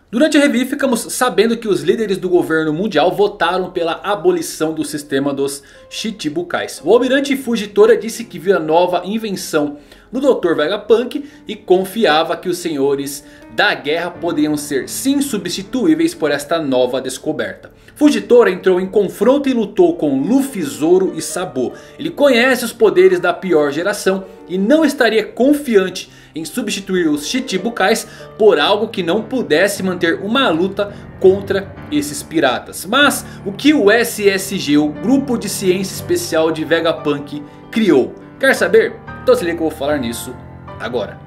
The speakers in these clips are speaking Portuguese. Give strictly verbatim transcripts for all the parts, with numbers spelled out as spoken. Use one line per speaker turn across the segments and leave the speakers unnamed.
Durante a review ficamos sabendo que os líderes do governo mundial votaram pela abolição do sistema dos Chichibukais. O almirante Fujitora disse que viu a nova invenção no doutor Vegapunk e confiava que os senhores da guerra poderiam ser sim substituíveis por esta nova descoberta. Fujitora entrou em confronto e lutou com Luffy, Zoro e Sabo. Ele conhece os poderes da pior geração e não estaria confiante em substituir os Chichibukais por algo que não pudesse manter uma luta contra esses piratas. Mas o que o S S G, o Grupo de Ciência Especial de Vegapunk, criou? Quer saber? Então se liga que eu vou falar nisso agora.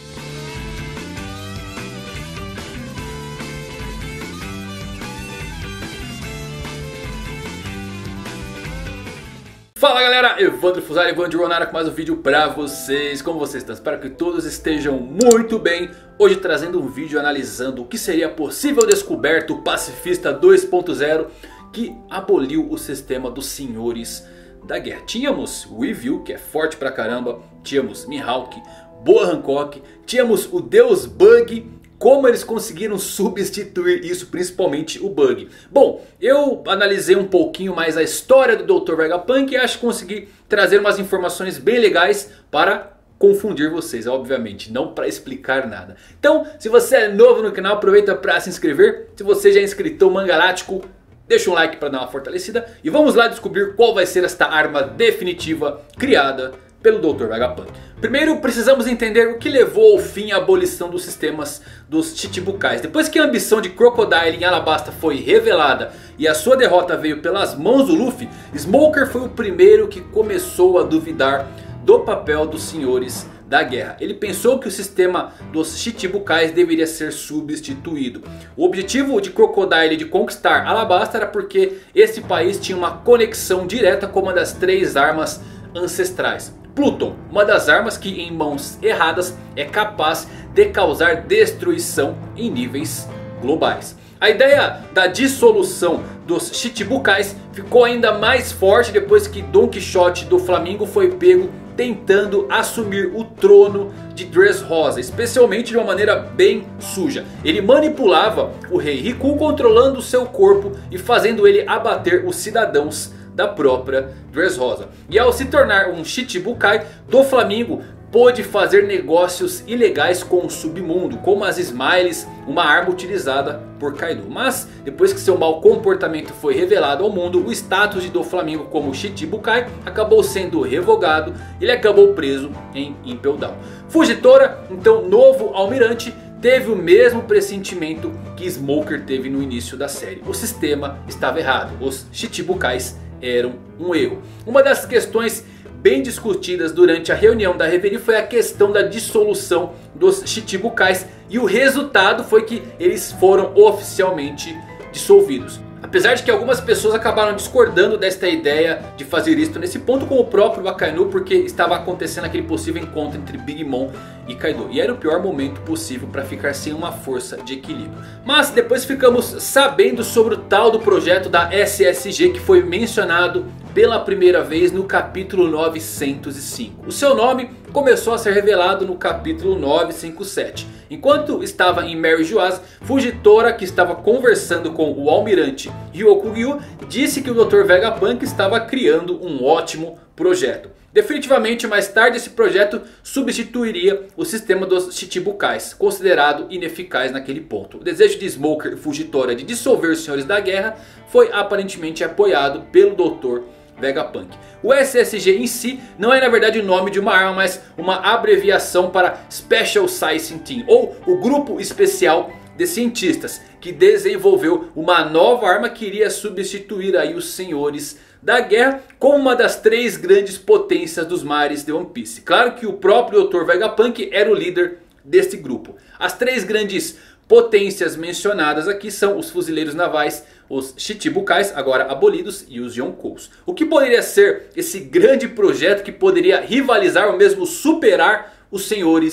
Fala galera, Evandro Fusari, Evandro Ronara com mais um vídeo pra vocês. Como vocês estão? Espero que todos estejam muito bem. Hoje trazendo um vídeo analisando o que seria a possível descoberta do pacifista dois ponto zero que aboliu o sistema dos senhores da guerra. Tínhamos o Yves, que é forte pra caramba. Tínhamos Mihawk, Boa Hancock. Tínhamos o Deus Bug. Como eles conseguiram substituir isso, principalmente o Bug? Bom, eu analisei um pouquinho mais a história do doutor Vegapunk e acho que consegui trazer umas informações bem legais para confundir vocês, obviamente, não para explicar nada. Então, se você é novo no canal, aproveita para se inscrever. Se você já é inscrito Mangalático, deixa um like para dar uma fortalecida. E vamos lá descobrir qual vai ser esta arma definitiva criada pelo doutor Vegapunk. Primeiro precisamos entender o que levou ao fim a abolição dos sistemas dos Chichibukais. Depois que a ambição de Crocodile em Alabasta foi revelada e a sua derrota veio pelas mãos do Luffy, Smoker foi o primeiro que começou a duvidar do papel dos senhores da guerra. Ele pensou que o sistema dos Chichibukais deveria ser substituído. O objetivo de Crocodile de conquistar Alabasta era porque esse país tinha uma conexão direta com uma das três armas ancestrais. Pluton, uma das armas que em mãos erradas é capaz de causar destruição em níveis globais. A ideia da dissolução dos Chichibukais ficou ainda mais forte depois que Don Quixote do Flamengo foi pego tentando assumir o trono de Dressrosa, especialmente de uma maneira bem suja. Ele manipulava o rei Riku controlando seu corpo e fazendo ele abater os cidadãos da própria Dressrosa. E ao se tornar um Chichibukai, do Flamengo pôde fazer negócios ilegais com o submundo, como as Smiles, uma arma utilizada por Kaido. Mas depois que seu mau comportamento foi revelado ao mundo, o status de Doflamingo como Chichibukai acabou sendo revogado e ele acabou preso em Impel Down. Fujitora, então novo almirante, teve o mesmo pressentimento que Smoker teve no início da série. O sistema estava errado, os Chichibukais eram um erro. Uma das questões bem discutidas durante a reunião da Reverie foi a questão da dissolução dos Chichibukais. E o resultado foi que eles foram oficialmente dissolvidos. Apesar de que algumas pessoas acabaram discordando desta ideia de fazer isso nesse ponto, como o próprio Akainu, porque estava acontecendo aquele possível encontro entre Big Mom e Kaido. E era o pior momento possível para ficar sem uma força de equilíbrio. Mas depois ficamos sabendo sobre o tal do projeto da S S G que foi mencionado pela primeira vez no capítulo novecentos e cinco. O seu nome começou a ser revelado no capítulo novecentos e cinquenta e sete. Enquanto estava em Mary Geoise, Fujitora, que estava conversando com o almirante Ryokugyu, disse que o doutor Vegapunk estava criando um ótimo projeto. Definitivamente mais tarde esse projeto substituiria o sistema dos Chichibukais, considerado ineficaz naquele ponto. O desejo de Smoker e Fujitora de dissolver os senhores da guerra foi aparentemente apoiado pelo doutor Vegapunk. O S S G em si não é na verdade o nome de uma arma, mas uma abreviação para Special Science Team, ou o grupo especial de cientistas que desenvolveu uma nova arma que iria substituir aí os senhores da guerra como uma das três grandes potências dos mares de One Piece. Claro que o próprio doutor Vegapunk era o líder deste grupo. As três grandes potências mencionadas aqui são os fuzileiros navais, os Chichibukais, agora abolidos, e os Yonkous. O que poderia ser esse grande projeto que poderia rivalizar ou mesmo superar os senhores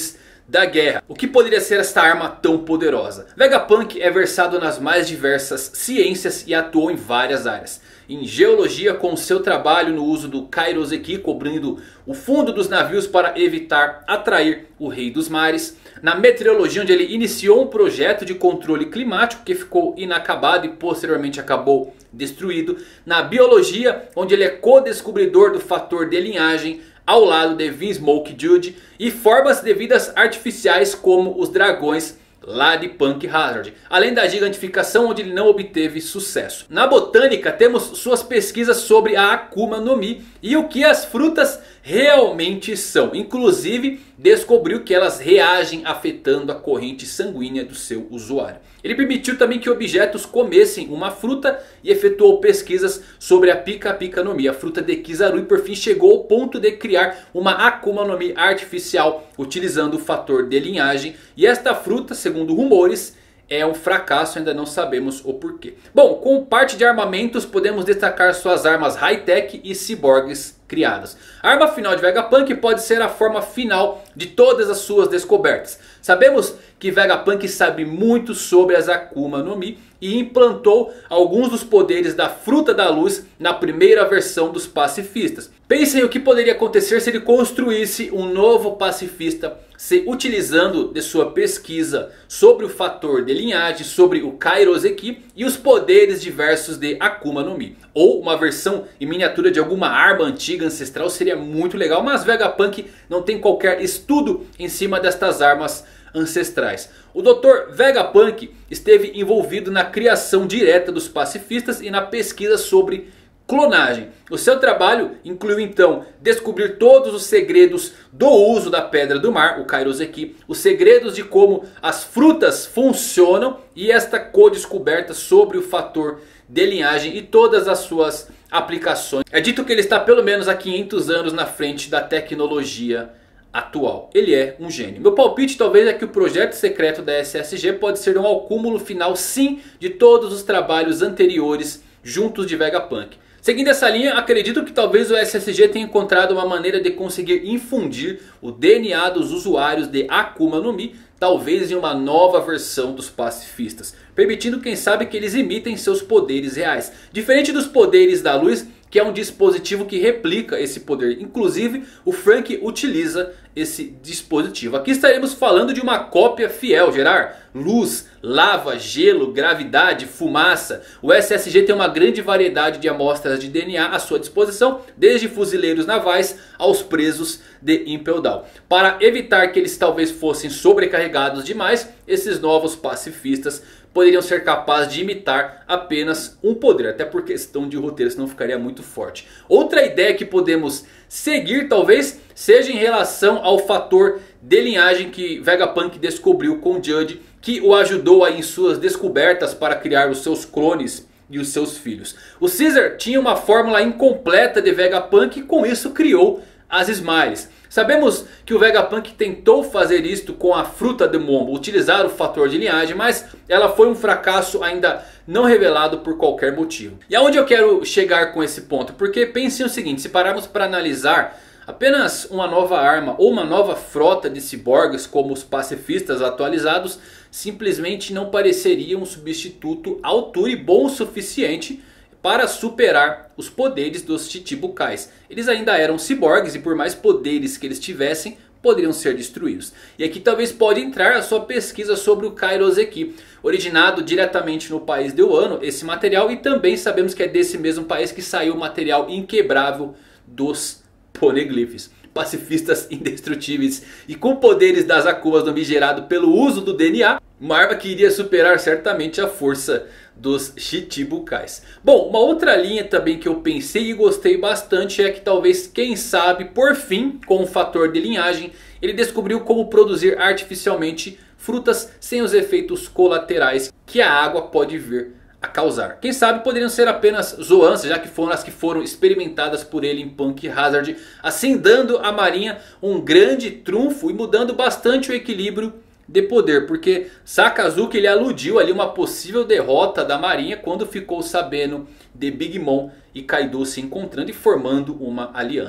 da guerra. O que poderia ser esta arma tão poderosa? Vegapunk é versado nas mais diversas ciências e atuou em várias áreas. Em geologia, com seu trabalho no uso do Kairoseki, cobrindo o fundo dos navios para evitar atrair o rei dos mares. Na meteorologia, onde ele iniciou um projeto de controle climático que ficou inacabado e posteriormente acabou destruído. Na biologia, onde ele é co-descobridor do fator de linhagem ao lado de Vinsmoke Jude. E formas de vidas artificiais como os dragões lá de Punk Hazard. Além da gigantificação, onde ele não obteve sucesso. Na botânica temos suas pesquisas sobre a Akuma no Mi e o que as frutas realmente são. Inclusive descobriu que elas reagem afetando a corrente sanguínea do seu usuário. Ele permitiu também que objetos comessem uma fruta e efetuou pesquisas sobre a Pika Pika no Mi, a fruta de Kizaru, e por fim chegou ao ponto de criar uma Akuma no Mi artificial utilizando o fator de linhagem. E esta fruta, segundo rumores, é um fracasso, ainda não sabemos o porquê. Bom, com parte de armamentos podemos destacar suas armas high-tech e ciborgues criadas. A arma final de Vegapunk pode ser a forma final de todas as suas descobertas. Sabemos que Vegapunk sabe muito sobre as Akuma no Mi e implantou alguns dos poderes da Fruta da Luz na primeira versão dos pacifistas. Pensem o que poderia acontecer se ele construísse um novo pacifista se utilizando de sua pesquisa sobre o fator de linhagem, sobre o Kairoseki e os poderes diversos de Akuma no Mi. Ou uma versão em miniatura de alguma arma antiga ancestral seria muito legal, mas Vegapunk não tem qualquer estudo em cima destas armas ancestrais. O doutor Vegapunk esteve envolvido na criação direta dos pacifistas e na pesquisa sobre clonagem. O seu trabalho incluiu então descobrir todos os segredos do uso da Pedra do Mar, o Kairoseki, os segredos de como as frutas funcionam e esta co-descoberta sobre o fator de linhagem e todas as suas aplicações. É dito que ele está pelo menos há quinhentos anos na frente da tecnologia atual. Ele é um gênio. Meu palpite talvez é que o projeto secreto da S S G pode ser um acúmulo final sim de todos os trabalhos anteriores juntos de Vegapunk. Seguindo essa linha, acredito que talvez o S S G tenha encontrado uma maneira de conseguir infundir o D N A dos usuários de Akuma no Mi, talvez em uma nova versão dos pacifistas, permitindo quem sabe que eles imitem seus poderes reais. Diferente dos poderes da luz, que é um dispositivo que replica esse poder. Inclusive o Frank utiliza esse dispositivo. Aqui estaremos falando de uma cópia fiel, gerar luz, lava, gelo, gravidade, fumaça. O S S G tem uma grande variedade de amostras de D N A à sua disposição, desde fuzileiros navais aos presos de Impel Down. Para evitar que eles talvez fossem sobrecarregados demais, esses novos pacifistas poderiam ser capazes de imitar apenas um poder. Até por questão de roteiro, senão ficaria muito forte. Outra ideia que podemos seguir talvez seja em relação ao fator de linhagem que Vegapunk descobriu com Jude, que o ajudou aí em suas descobertas para criar os seus clones e os seus filhos. O Caesar tinha uma fórmula incompleta de Vegapunk e com isso criou as Smiles. Sabemos que o Vegapunk tentou fazer isto com a fruta de Mombo, utilizar o fator de linhagem, mas ela foi um fracasso ainda não revelado por qualquer motivo. E aonde eu quero chegar com esse ponto? Porque pensem o seguinte, se pararmos para analisar apenas uma nova arma ou uma nova frota de ciborgues como os pacifistas atualizados, simplesmente não pareceria um substituto à altura e bom o suficiente para superar os poderes dos Chichibukais. Eles ainda eram ciborgues e por mais poderes que eles tivessem, poderiam ser destruídos. E aqui talvez pode entrar a sua pesquisa sobre o Kairoseki, originado diretamente no país de Wano, esse material. E também sabemos que é desse mesmo país que saiu o material inquebrável dos Poneglyphs. Pacifistas indestrutíveis e com poderes das Akumas no Mi gerado pelo uso do D N A. Uma arma que iria superar certamente a força dos Chichibukais. Bom, uma outra linha também que eu pensei e gostei bastante é que talvez, quem sabe, por fim, com o fator de linhagem, ele descobriu como produzir artificialmente frutas sem os efeitos colaterais que a água pode vir a causar. Quem sabe poderiam ser apenas zoanças, já que foram as que foram experimentadas por ele em Punk Hazard, assim dando à marinha um grande trunfo e mudando bastante o equilíbrio de poder, porque Sakazuki ele aludiu ali uma possível derrota da marinha quando ficou sabendo de Big Mom e Kaido se encontrando e formando uma aliança.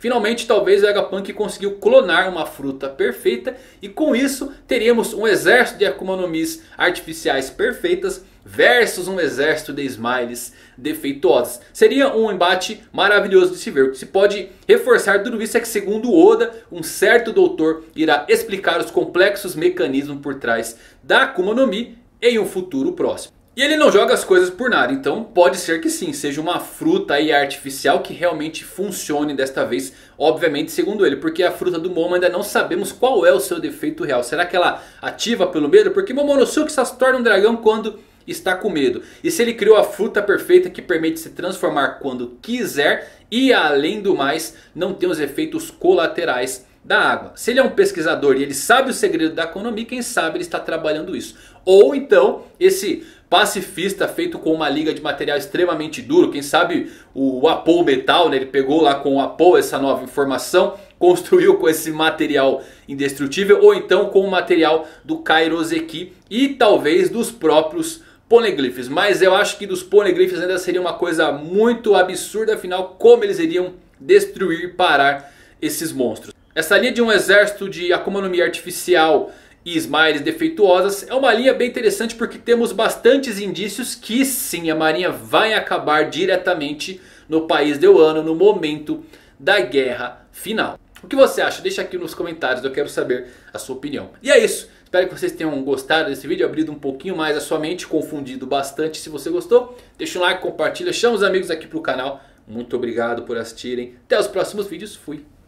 Finalmente talvez o Vegapunk conseguiu clonar uma fruta perfeita. E com isso teríamos um exército de Akuma no Mis artificiais perfeitas versus um exército de Smiles defeituosas. Seria um embate maravilhoso de se ver. O que se pode reforçar tudo isso é que, segundo Oda, um certo doutor irá explicar os complexos mecanismos por trás da Akuma no Mi em um futuro próximo. E ele não joga as coisas por nada, então pode ser que sim, seja uma fruta aí artificial que realmente funcione desta vez, obviamente segundo ele. Porque a fruta do Momo ainda não sabemos qual é o seu defeito real. Será que ela ativa pelo medo? Porque Momonosuke só se torna um dragão quando está com medo. E se ele criou a fruta perfeita que permite se transformar quando quiser e, além do mais, não tem os efeitos colaterais da água. Se ele é um pesquisador e ele sabe o segredo da Akuma no Mi, quem sabe ele está trabalhando isso. Ou então esse pacifista feito com uma liga de material extremamente duro, quem sabe o Apou Metal, né? Ele pegou lá com o Apou essa nova informação, construiu com esse material indestrutível, ou então com o material do Kairoseki e talvez dos próprios Poneglyphs. Mas eu acho que dos Poneglyphs ainda seria uma coisa muito absurda, afinal como eles iriam destruir e parar esses monstros. Essa linha de um exército de Akuma no Mi artificial e Smiles defeituosas é uma linha bem interessante, porque temos bastantes indícios que sim, a marinha vai acabar diretamente no país de Wano no momento da guerra final. O que você acha? Deixa aqui nos comentários, eu quero saber a sua opinião. E é isso, espero que vocês tenham gostado desse vídeo, abrido um pouquinho mais a sua mente, confundido bastante. Se você gostou, deixa um like, compartilha, chama os amigos aqui pro canal. Muito obrigado por assistirem, até os próximos vídeos, fui!